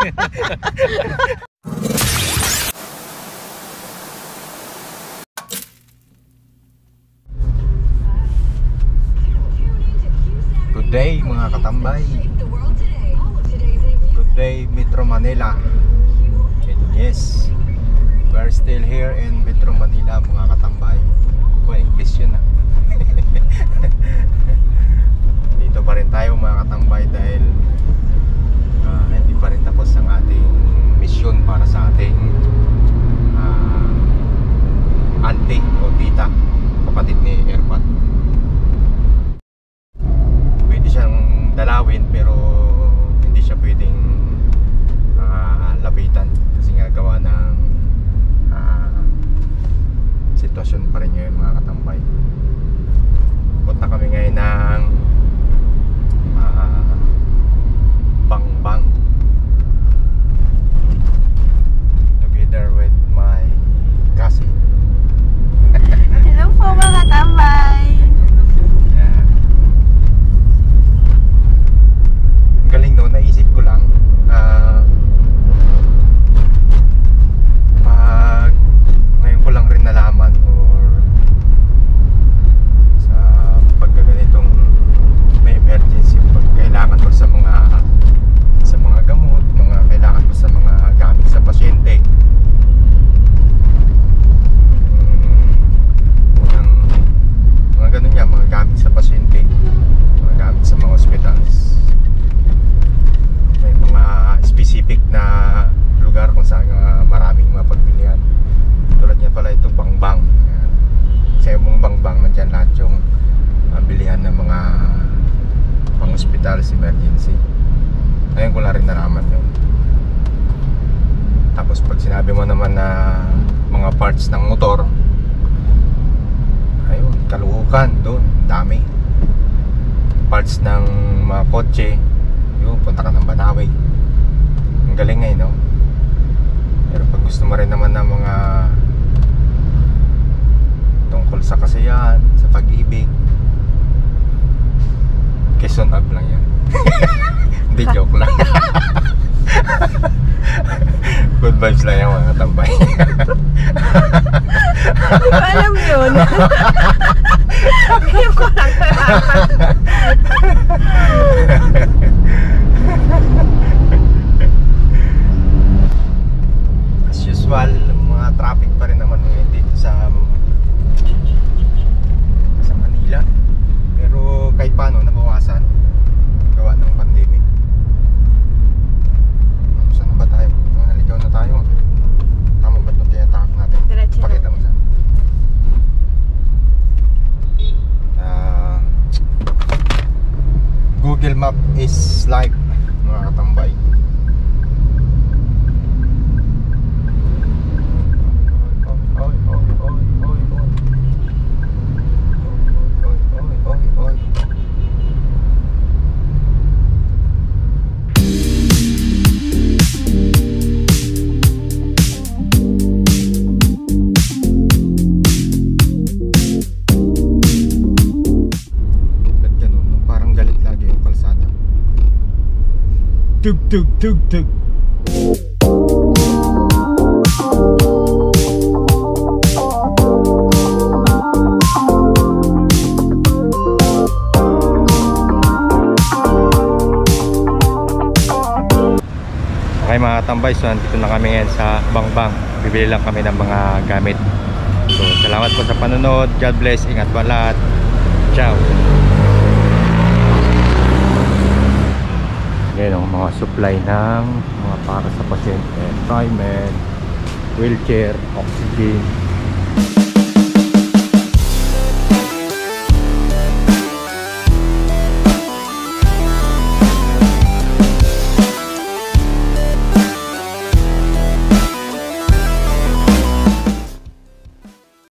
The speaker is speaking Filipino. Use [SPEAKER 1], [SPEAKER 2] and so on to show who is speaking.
[SPEAKER 1] Good day mga katambay. Good day Metro Manila. And yes, we're still here in Metro Manila mga katambay. English yun ah. Dito pa rin tayo mga katambay dahil hindi pa rin tapos ang ating mission para sa ating auntie o tita, kapatid ni Erpat. Pwede siyang dalawin pero hindi siya pwedeng lapitan kasi nga gawa ng sitwasyon pa rin ngayon mga katambay. Punta kami ngayon ng Bangbang together with my cousin.
[SPEAKER 2] Hello po mga tambay.
[SPEAKER 1] Yeah. Galing no, naisip ko lang pag ngayon ko lang rin nalaman or sa paggaganitong may emergency, pag kailangan ko sa mga gamot, mga kailangan ko sa mga gamit sa pasyente, mga ganun yan, mga gamit sa pasyente, mga gamit sa mga hospitals, may mga specific na lugar kung saan maraming mapagbilihan. Tulad niya pala ito, Bangbang. Sa mong Bangbang, nandyan lahat yung bilihan ng mga pang-hospitals, emergency. Ngayon ko lang rin nalaman yun. Tapos pag sinabi mo naman na mga parts ng motor, ayun, Caloocan, doon, dami. Parts ng mga kotse, yun, punta ka ng Banawe. Ang galing ngayon, no? Pero pag gusto mo rin naman ng mga tungkol sa kasiyahan, sa pag-ibig, Quezon Ave lang yan. Hindi, joke lang. Good vibes lang yan mga tambay.
[SPEAKER 2] Hindi ko alam yun. Hindi ko lang
[SPEAKER 1] as usual, mga traffic pa rin naman ngayon dito sa Manila. Pero kahit paano nabawasan gawa ng pandemic. Saan na ba tayo? Naligaw na tayo. Tama ba ito tinatahak natin?
[SPEAKER 2] Diretso na.
[SPEAKER 1] Pakita mo saan. Google Map is live mga katambay. Tug tug tug tug. Okay mga tambay, so nandito na kami ngayon sa Bangbang. Bibili lang kami ng mga gamit. So salamat po sa panonood. God bless, ingat po lahat. Ciao. Ngayon ang mga supply ng mga para sa pasyente, primer, wheelchair, oxygen,